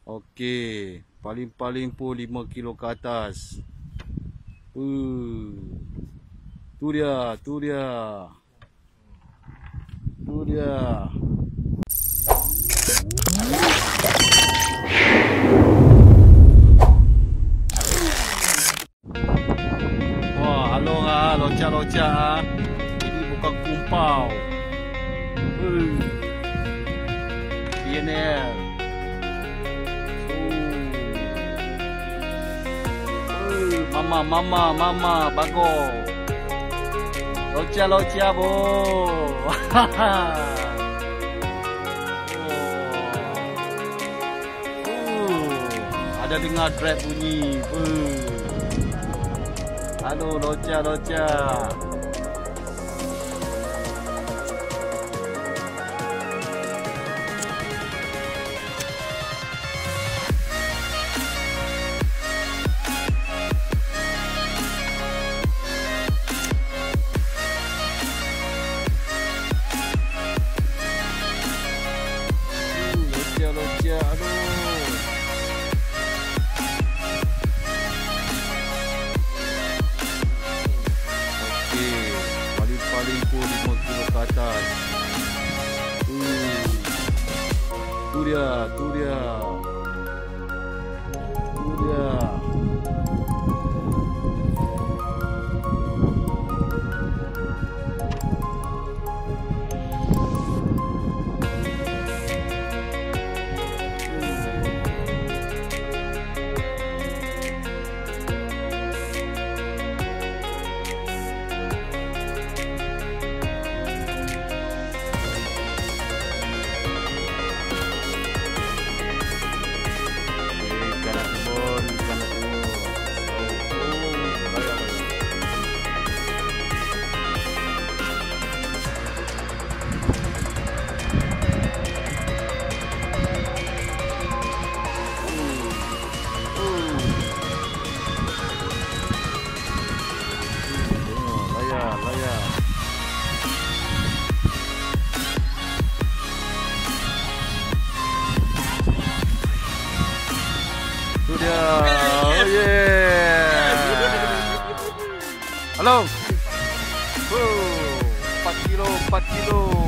Okey, paling-paling pun 5 kilo ke atas. Tu dia. Wah, halo ah, locak ah. Ini bukan kumpau. PNL. Mama, bago. Locak bo. Ada dengar trap bunyi. Halo, locak. Locak, aduh. Okey, paling-paling pun 5 kilo ke atas. Tu dia. Layar. Tu dia. Oh yeah. Halo. 4 kilo.